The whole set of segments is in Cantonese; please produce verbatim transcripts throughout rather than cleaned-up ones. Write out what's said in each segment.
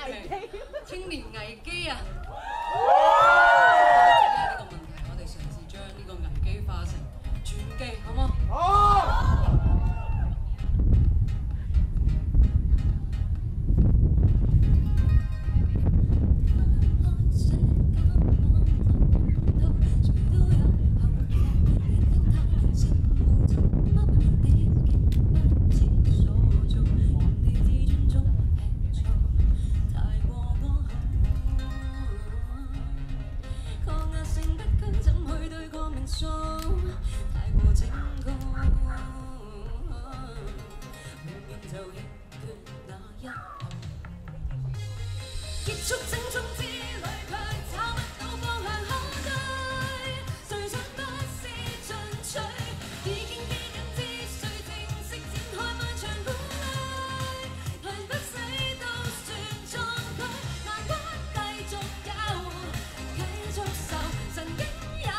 危機，青年危機啊！呢個問題，我哋嘗試將呢個危機化成轉機，好冇？好。 太過正確，明明就欠缺那一步，結束整宗之旅，卻找不到方向可對，誰想不思進取，已經基因之水正式展開漫長故旅，憑不死都算壯舉，難關繼續有，繼續受神經。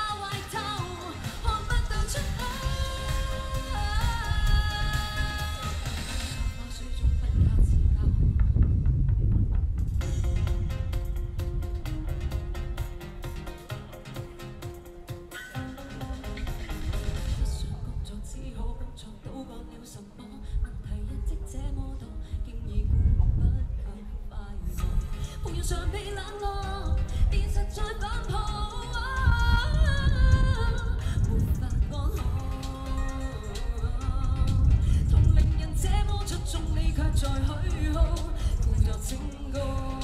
常被冷落，現實再反撲，沒法安好。同齡人這麼出眾，你卻在虛耗，故作清高。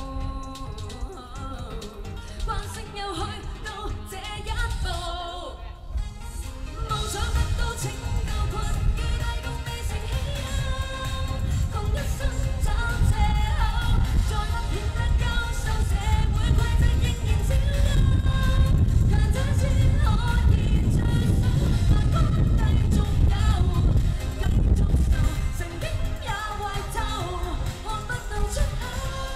慣性又去到這一步，夢想得到拯救，困於低谷未成氣候，共一生找藉口，再不顯得優。 社會規則仍然照舊，強者先可以着數，難關繼續有，繼續受，神經也壞透，看不到出口。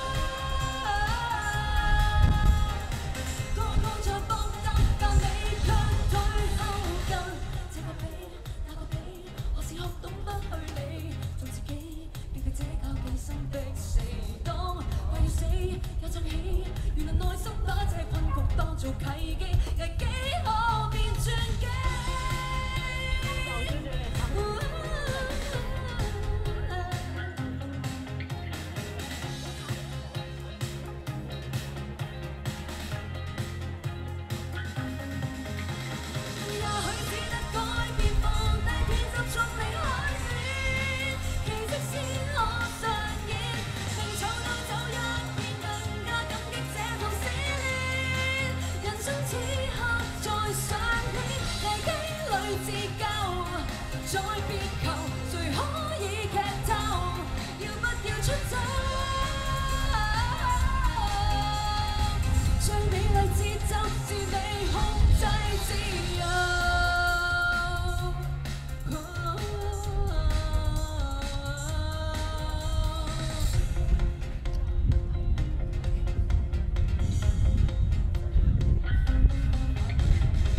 個個在搏鬥，但你卻退後近。這個比那個比，何時學懂不去理，做自己，別被這靠寄心逼死。當快要死。 有陣起，原來內心把這困局當做契機，危機可變轉機。也許只得改變，放低偏執，從離開線，奇蹟先可上演，成醜都走一。 此刻再上演，危機裏自救，再別求誰可以劇透，要不要出走？將美麗節奏是你控制自由。